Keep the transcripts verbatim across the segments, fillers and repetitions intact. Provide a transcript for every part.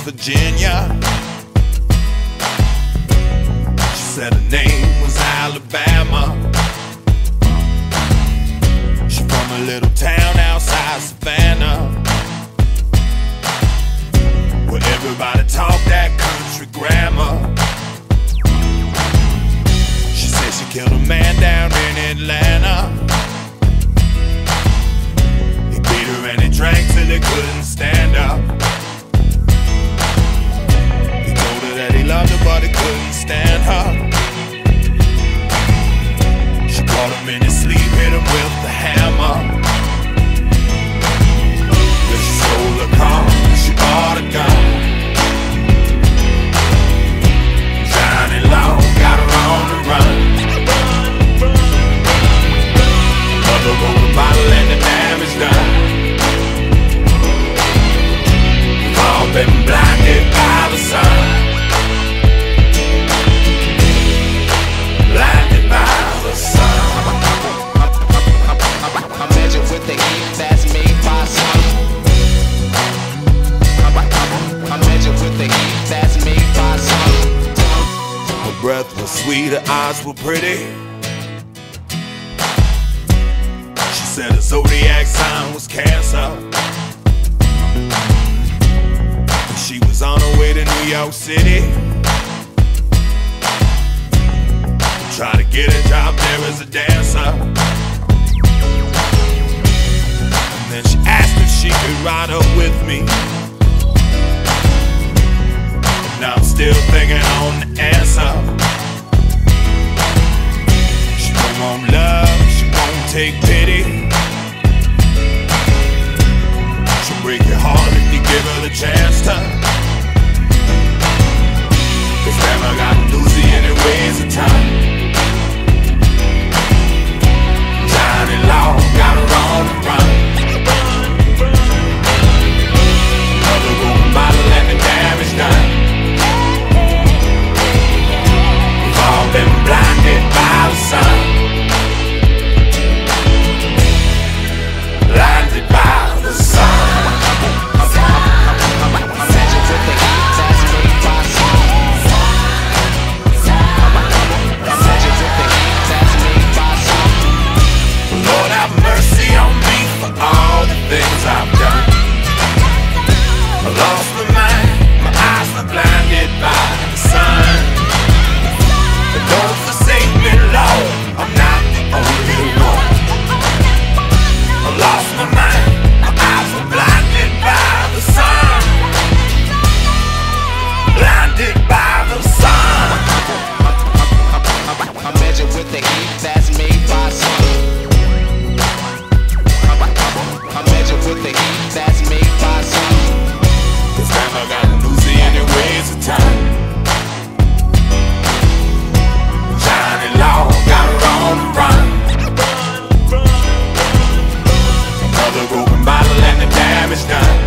Virginia. She said her name was Alabama. She from a little town outside Savannah, where everybody talk that country grammar. She said she killed a man down in Atlanta. He beat her and he drank till he couldn't stand up. He told her that he loved her but he couldn't stand her. She caught him in his sleep, hit him with the hammer. Then she stole a car, she bought a gun. Johnny Law got her on the run. Mother broke the bottle and the damage done. We've all been blinded by the sun. Blinded by the sun. I measure with the heat that's made by sun. I measure with the heat that's made by sun. Her breath was sweet, her eyes were pretty. She said her zodiac sign was Cancer. And she was on her way to New York City, try to get a job there as a dancer. And then she asked if she could ride up with me. Now I'm still thinking on the answer. She don't want love, she won't take pity. She'll break your heart if you give her the chance to. Cause grandma got doozy in her ways of time. Johnny Law got her on the run. Mother broke a bottle and the damage done. We've all been blinded by the sun. Blinded by the sun. I measure with the heat that's made by sun. I measure with the heat that's made by sun. Lord have mercy on me for all the things I've done. I lost my mind, my eyes were blinded by the sun. But don't forsake me, Lord, I'm not the only one. I lost my mind, my eyes were blinded by the sun. Blinded by the sun. I measure with the heat that's made by sun. I measure with the heat that's made by sun. Cause grandma got newsy in her ways of time. Johnny Law got her on the run. Another broken bottle and the damage done.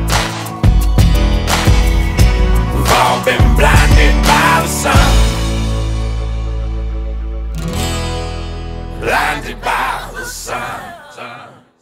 We've all been blinded by the sun. Blinded by the sun. sun.